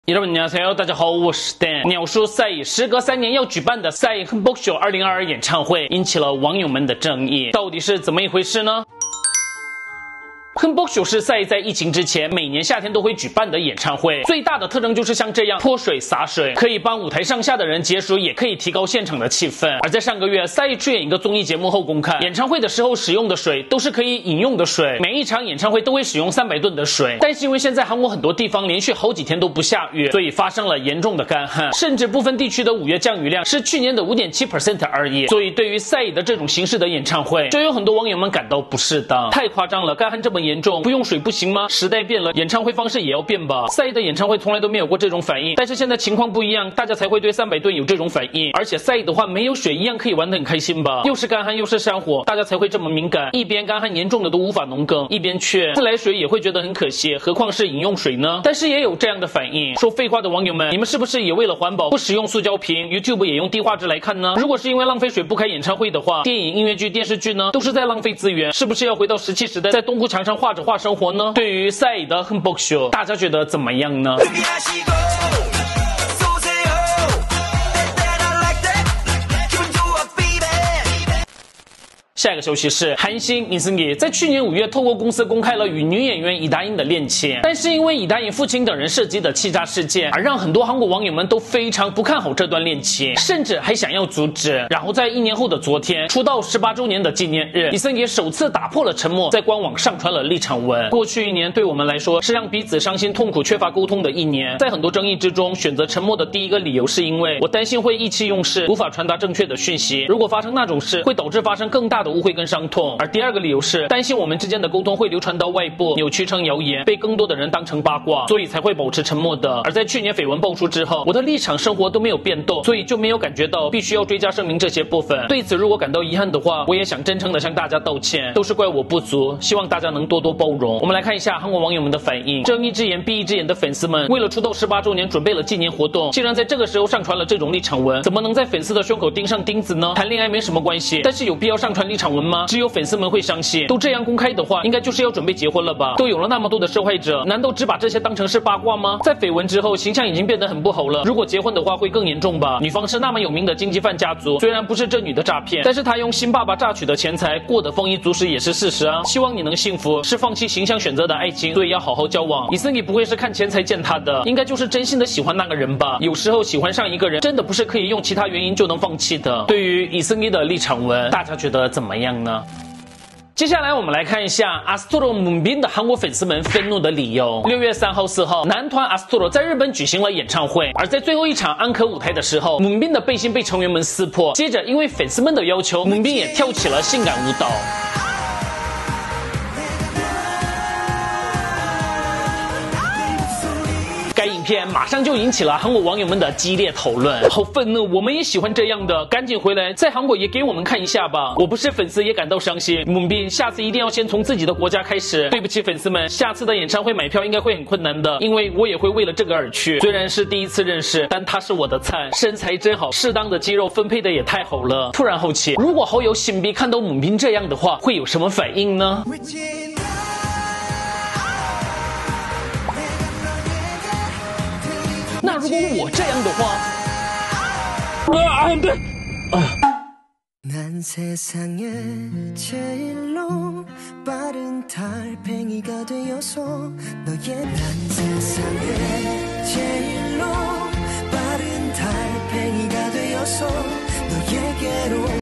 여러분 안녕하세요，大家好，我是 Dan。鸟叔赛以时隔3年要举办的赛以亨 Book Show 2022演唱会，引起了网友们的争议，到底是怎么一回事呢？亨 Book Show 是赛在疫情之前每年夏天都会举办的演唱会，最大的特征就是像这样泼水洒水，可以帮舞台上下的人解暑，也可以提高现场的气氛。而在上个月，赛出演一个综艺节目后公开，演唱会的时候使用的水都是可以饮用的水，每一场演唱会都会使用300吨的水。但是因为现在韩国很多地方连续好几天都不下雨，所以发生了严重的干旱，甚至部分地区的5月降雨量是去年的5.7% 而已。所以对于赛以的这种形式的演唱会，就有很多网友们感到不适当，太夸张了，干旱这么严重，不用水不行吗？时代变了，演唱会方式也要变吧。赛的演唱会从来都没有过这种反应，但是现在情况不一样，大家才会对300吨有这种反应。而且赛的话没有水一样可以玩得很开心吧？又是干旱又是山火，大家才会这么敏感。一边干旱严重的都无法农耕，一边却自来水也会觉得很可惜，何况是饮用水呢？但是也有这样的反应，说废话的网友们，你们是不是也为了环保不使用塑胶瓶 ，YouTube 也用低画质来看呢？如果是因为浪费水不开演唱会的话，电影、音乐剧、电视剧呢，都是在浪费资源，是不是要回到石器时代，在东湖墙上画着画生活呢？对于赛以的亨 Book Show， 大家觉得怎么样呢？下一个消息是，韩星尹승기在去年5月透过公司公开了与女演员李达英的恋情，但是因为李达英父亲等人涉及的欺诈事件，而让很多韩国网友们都非常不看好这段恋情，甚至还想要阻止。然后在1年后的昨天，出道18周年的纪念日，尹승기首次打破了沉默，在官网上传了立场文。过去1年对我们来说是让彼此伤心痛苦、缺乏沟通的1年，在很多争议之中选择沉默的第一个理由是因为我担心会意气用事，无法传达正确的讯息，如果发生那种事会导致发生更大的误会跟伤痛。而第二个理由是担心我们之间的沟通会流传到外部，扭曲成谣言，被更多的人当成八卦，所以才会保持沉默的。而在去年绯闻爆出之后，我的立场生活都没有变动，所以就没有感觉到必须要追加声明这些部分。对此如果感到遗憾的话，我也想真诚的向大家道歉，都是怪我不足，希望大家能多多包容。我们来看一下韩国网友们的反应。睁一只眼闭一只眼的粉丝们为了出道18周年准备了纪念活动，竟然在这个时候上传了这种立场文，怎么能在粉丝的胸口钉上钉子呢？谈恋爱没什么关系，但是有必要上传立场文吗？只有粉丝们会相信，都这样公开的话，应该就是要准备结婚了吧？都有了那么多的受害者，难道只把这些当成是八卦吗？在绯闻之后，形象已经变得很不好了，如果结婚的话会更严重吧？女方是那么有名的经济犯家族，虽然不是这女的诈骗，但是她用新爸爸榨取的钱财过得丰衣足食也是事实啊。希望你能幸福，是放弃形象选择的爱情，所以要好好交往。尹승기不会是看钱才见他的，应该就是真心的喜欢那个人吧？有时候喜欢上一个人，真的不是可以用其他原因就能放弃的。对于尹승기的立场文，大家觉得怎么样呢？接下来我们来看一下ASTRO 문빈的韩国粉丝们愤怒的理由。6月3号、4号，男团 ASTRO 在日本举行了演唱会，而在最后一场安可舞台的时候，문빈的背心被成员们撕破，接着因为粉丝们的要求，문빈也跳起了性感舞蹈。该影片马上就引起了韩国网友们的激烈讨论，好愤怒，我们也喜欢这样的，赶紧回来，在韩国也给我们看一下吧。我不是粉丝也感到伤心，문빈下次一定要先从自己的国家开始。对不起粉丝们，下次的演唱会买票应该会很困难的，因为我也会为了这个而去。虽然是第一次认识，但他是我的菜，身材真好，适当的肌肉分配的也太好了。突然好奇，如果好友신비看到문빈这样的话，会有什么反应呢？那如果我这样的话，안 돼。 난 세상에 제일로 빠른 달팽이가 되어서 너의 난 세상에 제일로 빠른 달팽이가 되어서 너에게로